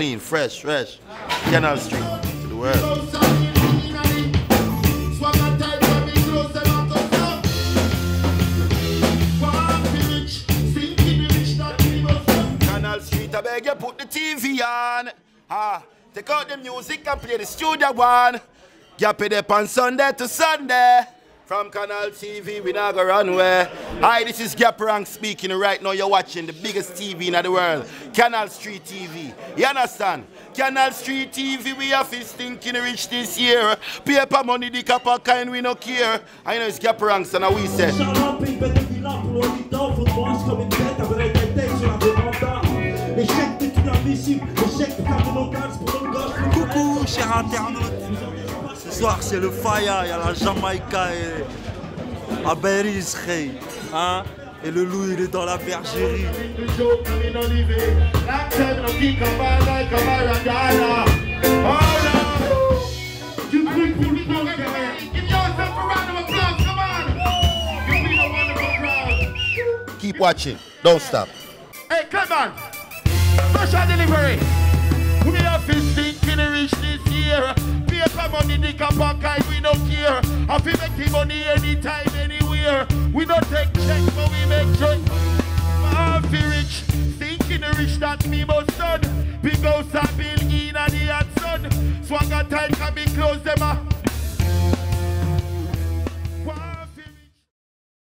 clean, fresh. Canal Street to the world. Canal Street, I beg you, put the TV on. Take out the music and play the studio one. Gappy there on Sunday to Sunday. From Canal TV, we not go run away. Hi, this is Gappy Rank speaking. Right now you're watching the biggest TV in the world, Canal Street TV. You understand? Canal Street TV, we have his thinking rich this year. Paper money, the copper kind, we no care. I know it's Gappy Ranks and we say. Coucou, chers internautes. Ce soir c'est le Faya, il y a la Jamaica et Avec, hein? Et le loup il est dans la bergerie. Keep watching, don't stop. Hey, come on! Special delivery! We have been thinking rich this year. Paper money, the copper kind, we don't care. If we make money anytime, anywhere. We don't take check, but we make choice. I feel rich, thinking rich, that me most son. Big house and build in and the hot sun. Swagger tight can be close them up.